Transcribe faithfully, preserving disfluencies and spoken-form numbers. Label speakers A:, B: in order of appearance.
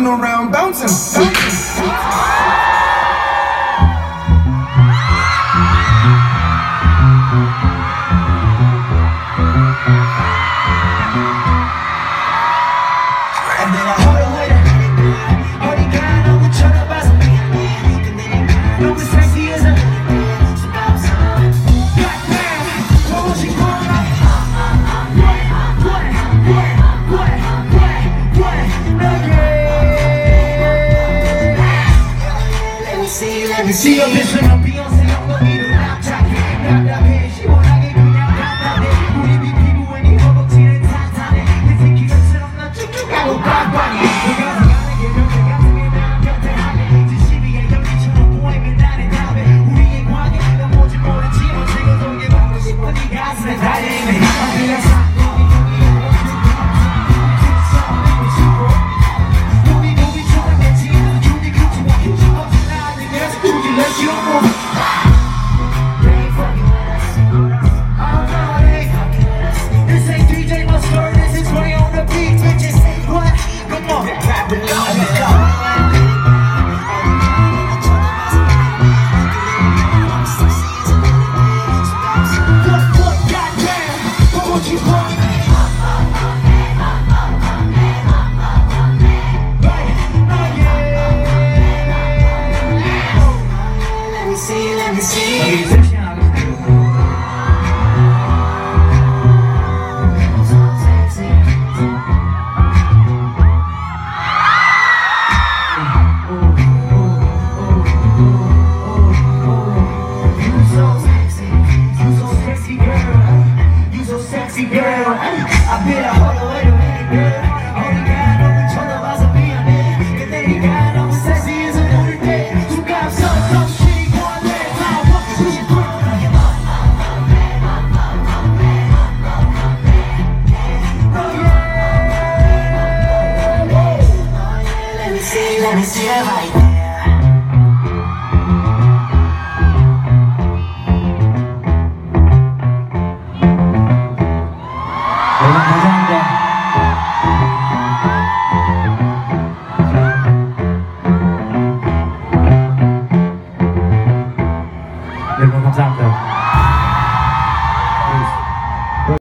A: floating around, bouncing, bouncing.
B: See your vision of Beyonce on the middle rap jacket. 답답해 시원하게 그냥 간단해. 우리 비피고 웬이 허벅지는 탄탄해. 내 새끼들처럼 난 쭉쭉하고 빡빡해. 네가 생각하는 게 몇 개 같은 게 난 변태하네. 진심이의 연기처럼 보이면 나는 답해. 우리의 관계가 뭔지 모르지만 지금 속에 받고 싶은 네 가슴에 달리네. I'm 그냥 사고이 Let you move. They ain't fucking with us. Oh no, they ain't fucking with us. This ain't D J Mustard, this is Ray on the beat, bitches. What? Come on. Let's go. What, what, goddamn? What would you want? Let me see. Sexy girl, I bet I hold away to any girl. Only got over 쳐다봐서 미안해. 근데 네가 너무 sexy 해서 모를 때 누가 없어 좀 쉬고 할래. 다 먹고 싶어. Let me see, let me see it right there.
C: 여러분 감사합니다.